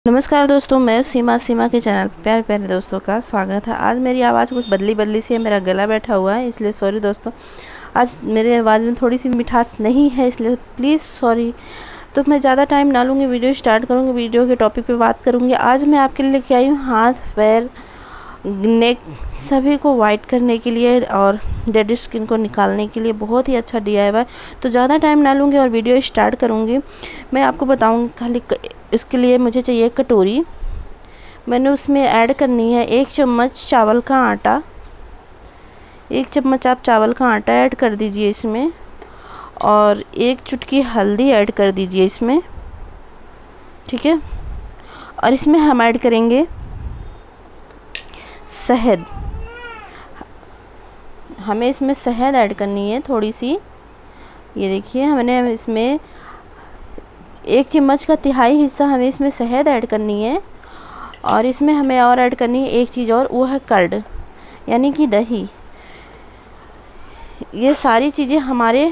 नमस्कार दोस्तों, मैं सीमा के चैनल प्यारे प्यारे दोस्तों का स्वागत है। आज मेरी आवाज़ कुछ बदली सी है, मेरा गला बैठा हुआ है, इसलिए सॉरी दोस्तों। आज मेरे आवाज़ में थोड़ी सी मिठास नहीं है, इसलिए प्लीज़ सॉरी। तो मैं ज़्यादा टाइम ना लूँगी, वीडियो स्टार्ट करूँगी, वीडियो के टॉपिक पे बात करूँगी। आज मैं आपके लिए लेके आई हूँ हाथ पैर नेक सभी को वाइट करने के लिए और डेड स्किन को निकालने के लिए बहुत ही अच्छा DIY। तो ज़्यादा टाइम ना लूँगी और वीडियो स्टार्ट करूँगी। मैं आपको बताऊँगी खाली इसके लिए मुझे चाहिए कटोरी। मैंने उसमें ऐड करनी है 1 चम्मच चावल का आटा। 1 चम्मच आप चावल का आटा ऐड कर दीजिए इसमें, और 1 चुटकी हल्दी ऐड कर दीजिए इसमें, ठीक है। और इसमें हम ऐड करेंगे शहद। हमें इसमें शहद ऐड करनी है थोड़ी सी। ये देखिए, हमने इसमें 1 चम्मच का तिहाई हिस्सा हमें इसमें शहद ऐड करनी है। और इसमें हमें और ऐड करनी है एक चीज़ और, वो है कर्ड यानी कि दही। ये सारी चीज़ें हमारे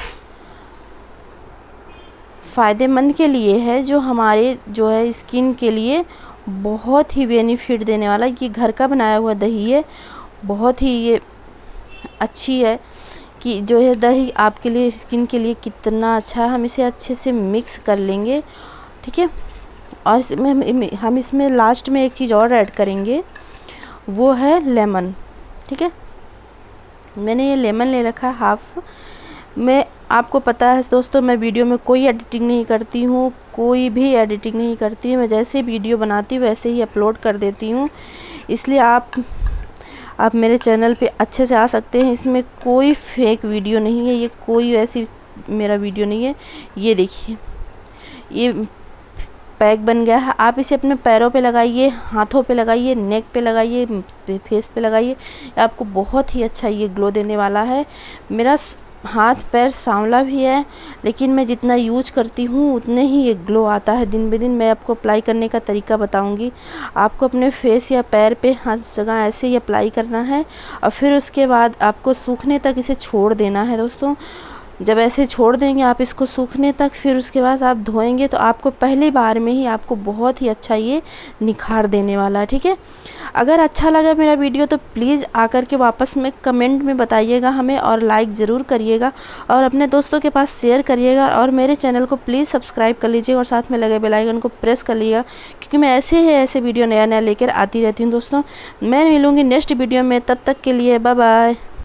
फ़ायदेमंद के लिए है, जो हमारे जो है स्किन के लिए बहुत ही बेनिफिट देने वाला। ये घर का बनाया हुआ दही है, बहुत ही ये अच्छी है कि जो है दही आपके लिए स्किन के लिए कितना अच्छा है। हम इसे अच्छे से मिक्स कर लेंगे, ठीक है। और हम इसमें लास्ट में एक चीज़ और ऐड करेंगे, वो है लेमन, ठीक है। मैंने ये लेमन ले रखा है हाफ। मैं आपको पता है दोस्तों, मैं वीडियो में कोई एडिटिंग नहीं करती हूँ, कोई भी एडिटिंग नहीं करती हूँ। मैं जैसे वीडियो बनाती हूँ वैसे ही अपलोड कर देती हूँ, इसलिए आप मेरे चैनल पे अच्छे से आ सकते हैं। इसमें कोई फेक वीडियो नहीं है, ये कोई ऐसी मेरा वीडियो नहीं है। ये देखिए, ये पैक बन गया है। आप इसे अपने पैरों पे लगाइए, हाथों पे लगाइए, नेक पे लगाइए, फेस पे लगाइए। आपको बहुत ही अच्छा ये ग्लो देने वाला है। मेरा हाथ पैर सांवला भी है, लेकिन मैं जितना यूज करती हूँ उतने ही ये ग्लो आता है दिन ब दिन। मैं आपको अप्लाई करने का तरीका बताऊंगी। आपको अपने फेस या पैर पे हर जगह ऐसे ही अप्लाई करना है, और फिर उसके बाद आपको सूखने तक इसे छोड़ देना है दोस्तों। जब ऐसे छोड़ देंगे आप इसको सूखने तक, फिर उसके बाद आप धोएंगे तो आपको पहली बार में ही आपको बहुत ही अच्छा ये निखार देने वाला है, ठीक है। अगर अच्छा लगा मेरा वीडियो तो प्लीज़ आकर के वापस में कमेंट में बताइएगा हमें, और लाइक ज़रूर करिएगा, और अपने दोस्तों के पास शेयर करिएगा। और मेरे चैनल को प्लीज़ सब्सक्राइब कर लीजिएगा, और साथ में लगे बेल आइकन को प्रेस कर लीजिएगा, क्योंकि मैं ऐसे वीडियो नया लेकर आती रहती हूँ दोस्तों। मैं मिलूँगी नेक्स्ट वीडियो में, तब तक के लिए बाय बाय।